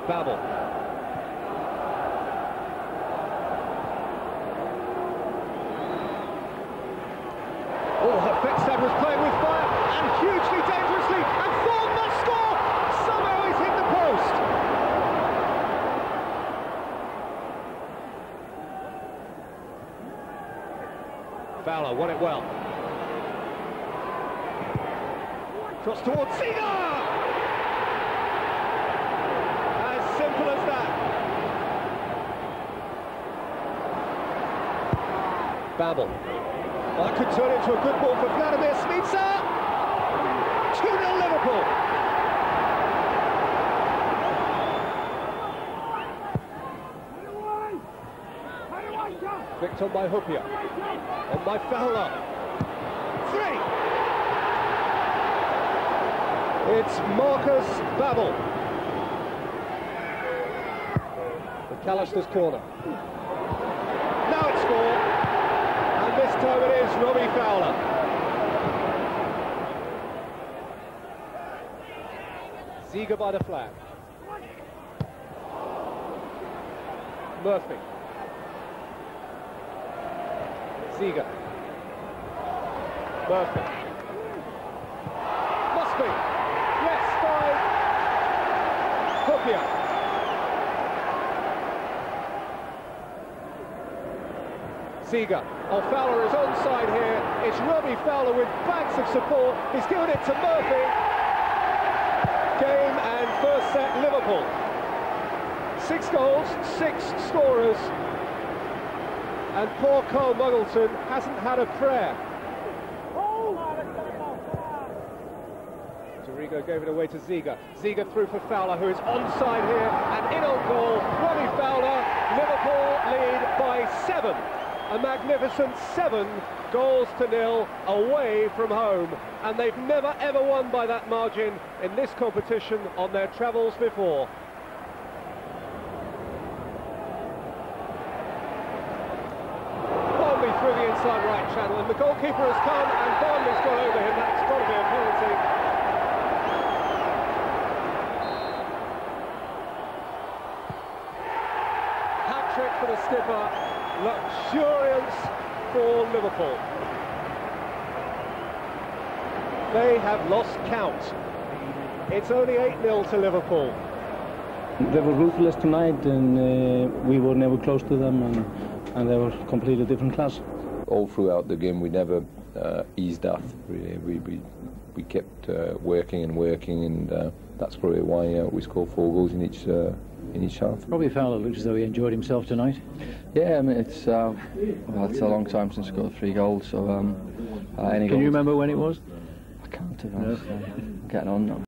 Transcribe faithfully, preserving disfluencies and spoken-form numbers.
Babel. Oh, Hafekstad was playing with fire, and hugely dangerously, and Thorn must score! Somehow he's hit the post! Fowler won it well. Cross towards Ziga! As simple as that. Babel. Well, that could turn into a good ball for Vladimir Smica. two nil Liverpool. Flicked on by Hupia. On by Fowler. Three. It's Marcus Babel. McAllister's corner. Now it's four. And this time it is Robbie Fowler. Ziga by the flag. Murphy. Ziga. Murphy. Must be. Yes, five. Hupia. Ziga. Oh, Fowler is onside here. It's Robbie Fowler with bags of support. He's given it to Murphy. Game and first set Liverpool. Six goals, six scorers. And poor Carl Muggleton hasn't had a prayer. Torrigo gave it away to Ziga. Ziga through for Fowler, who is onside here, and in on goal, Robbie Fowler. Liverpool lead by seven. A magnificent seven goals to nil away from home. And they've never ever won by that margin in this competition on their travels before. Barnley through the inside right channel, and the goalkeeper has come, and Barnley's gone over him. That's got to be a penalty. Hat-trick for the skipper. Luxuriance for Liverpool. They have lost count. It's only eight nil to Liverpool. They were ruthless tonight, and uh, we were never close to them, and, and they were completely different class. All throughout the game we never uh, eased off, really. We, we, we kept uh, working and working, and uh, that's probably why uh, we scored four goals in each uh, in each half. Robbie Fowler looks as though he enjoyed himself tonight. Yeah, I mean, it's uh, well, it's a long time since I scored three goals, so um, uh, any Can goals, you remember when it was? I can't, to be honest. I'm getting on now.